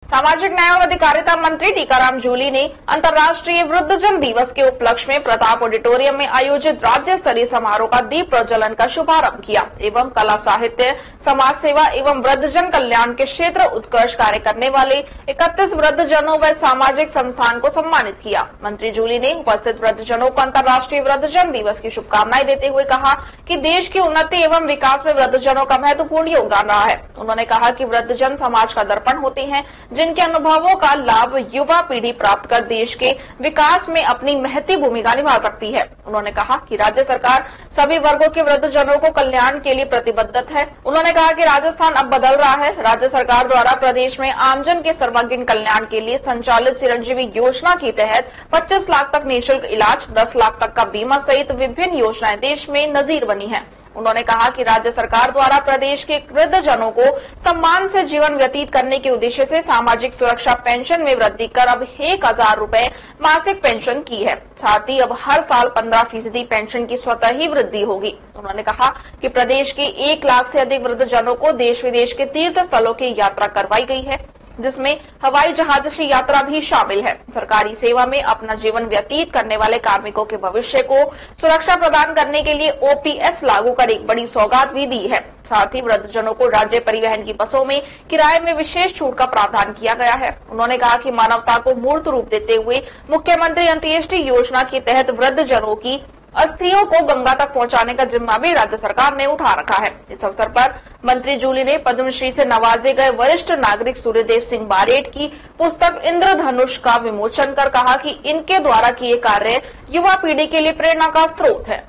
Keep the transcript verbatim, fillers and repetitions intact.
सामाजिक न्याय और अधिकारिता मंत्री टीकाराम जूली ने अंतर्राष्ट्रीय वृद्धजन दिवस के उपलक्ष्य में प्रताप ऑडिटोरियम में आयोजित राज्य स्तरीय समारोह का दीप प्रज्वलन का शुभारंभ किया एवं कला, साहित्य, समाज सेवा एवं वृद्धजन कल्याण के क्षेत्र उत्कृष्ट कार्य करने वाले इकतीस वृद्धजनों व सामाजिक संस्थान को सम्मानित किया। मंत्री जूली ने उपस्थित वृद्धजनों को अंतर्राष्ट्रीय वृद्धजन दिवस की शुभकामनाएं देते हुए कहा कि देश की उन्नति एवं विकास में वृद्धजनों का महत्वपूर्ण योगदान रहा है। उन्होंने कहा कि वृद्धजन समाज का दर्पण होते हैं, जिनके अनुभवों का लाभ युवा पीढ़ी प्राप्त कर देश के विकास में अपनी महती भूमिका निभा सकती है। उन्होंने कहा कि राज्य सरकार सभी वर्गों के वृद्धजनों को कल्याण के लिए प्रतिबद्ध है। उन्होंने कहा कि राजस्थान अब बदल रहा है। राज्य सरकार द्वारा प्रदेश में आमजन के सर्वांगीण कल्याण के लिए संचालित चिरंजीवी योजना के तहत पच्चीस लाख तक निःशुल्क इलाज, दस लाख तक का बीमा सहित विभिन्न योजनाएं देश में नजीर बनी है। उन्होंने कहा कि राज्य सरकार द्वारा प्रदेश के वृद्धजनों को सम्मान से जीवन व्यतीत करने के उद्देश्य से सामाजिक सुरक्षा पेंशन में वृद्धि कर अब एक हजार रूपए मासिक पेंशन की है। साथ ही अब हर साल पंद्रह फीसदी पेंशन की स्वतः ही वृद्धि होगी। उन्होंने कहा कि प्रदेश के एक लाख से अधिक वृद्धजनों को देश विदेश के तीर्थ स्थलों की यात्रा करवाई गई है, जिसमें हवाई जहाज से यात्रा भी शामिल है। सरकारी सेवा में अपना जीवन व्यतीत करने वाले कार्मिकों के भविष्य को सुरक्षा प्रदान करने के लिए ओपीएस लागू कर एक बड़ी सौगात भी दी है। साथ ही वृद्धजनों को राज्य परिवहन की बसों में किराए में विशेष छूट का प्रावधान किया गया है। उन्होंने कहा कि मानवता को मूर्त रूप देते हुए मुख्यमंत्री अंत्येष्टि योजना के तहत वृद्धजनों की अस्थियों को गंगा तक पहुंचाने का जिम्मा भी राज्य सरकार ने उठा रखा है। इस अवसर पर मंत्री जूली ने पद्मश्री से नवाजे गए वरिष्ठ नागरिक सूर्यदेव सिंह बारेट की पुस्तक इंद्रधनुष का विमोचन कर कहा कि इनके द्वारा किए कार्य युवा पीढ़ी के लिए प्रेरणा का स्रोत है।